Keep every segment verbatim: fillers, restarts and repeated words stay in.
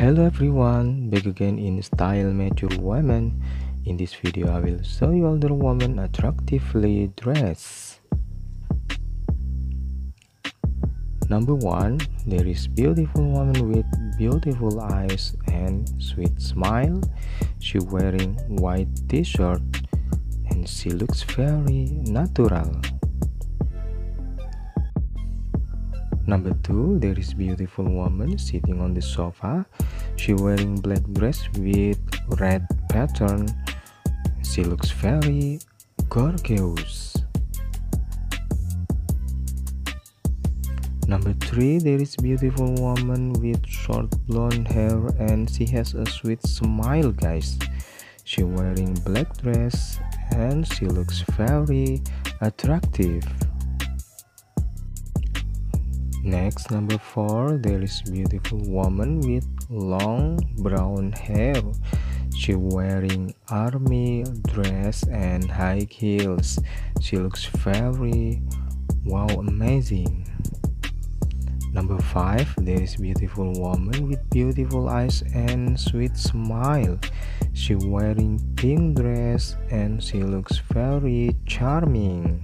Hello everyone, back again in Style Mature Women. In this video I will show you older woman attractively dressed. Number one, there is beautiful woman with beautiful eyes and sweet smile. She wearing white t-shirt and she looks very natural. Number two, there is beautiful woman sitting on the sofa. She wearing black dress with red pattern. She looks very gorgeous. Number three, there is beautiful woman with short blonde hair and she has a sweet smile, guys. She wearing black dress and she looks very attractive. Next, number four, there is beautiful woman with long brown hair. She wearing army dress and high heels. She looks very wow amazing. Number five, there is beautiful woman with beautiful eyes and sweet smile. She wearing pink dress and she looks very charming.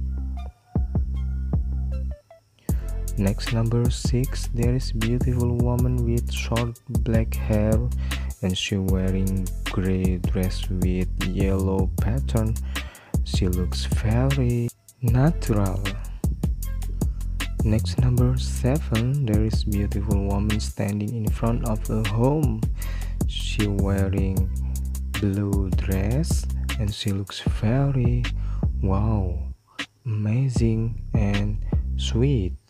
Next, number six, there is beautiful woman with short black hair and she wearing gray dress with yellow pattern. She looks very natural. Next, number seven, there is beautiful woman standing in front of a home. She wearing blue dress and she looks very wow amazing and sweet.